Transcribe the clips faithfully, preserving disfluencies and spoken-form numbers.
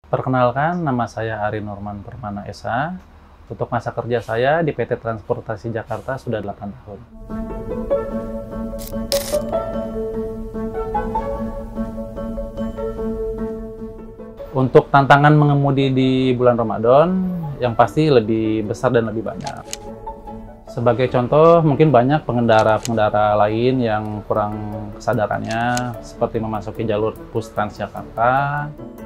Perkenalkan, nama saya Ari Norman Permana S H. Untuk masa kerja saya di P T Transportasi Jakarta sudah delapan tahun. Untuk tantangan mengemudi di bulan Ramadan, yang pasti lebih besar dan lebih banyak. Sebagai contoh, mungkin banyak pengendara-pengendara lain yang kurang kesadarannya, seperti memasuki jalur bus Transjakarta.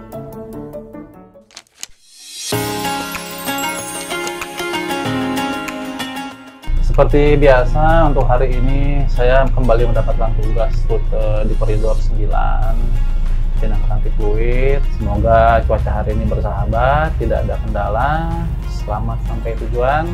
Seperti biasa, untuk hari ini saya kembali mendapatkan tugas rute di koridor sembilan Pinang Fluid. Semoga cuaca hari ini bersahabat, tidak ada kendala. Selamat sampai tujuan.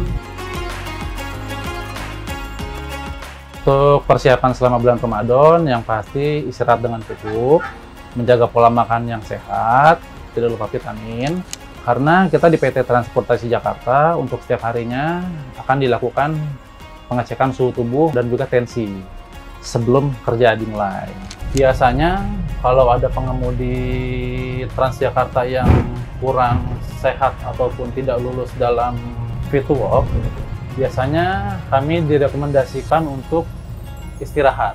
Untuk persiapan selama bulan Ramadan, yang pasti istirahat dengan cukup, menjaga pola makan yang sehat, tidak lupa vitamin. Karena kita di P T Transportasi Jakarta untuk setiap harinya akan dilakukan pengecekan suhu tubuh dan juga tensi sebelum kerja dimulai. Biasanya kalau ada pengemudi Transjakarta yang kurang sehat ataupun tidak lulus dalam fit to work, biasanya kami direkomendasikan untuk istirahat.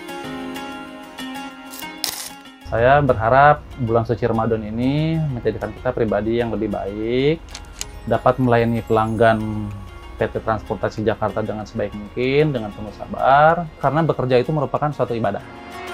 Saya berharap bulan suci Ramadan ini menjadikan kita pribadi yang lebih baik, dapat melayani pelanggan P T Transportasi Jakarta dengan sebaik mungkin, dengan penuh sabar, karena bekerja itu merupakan suatu ibadah.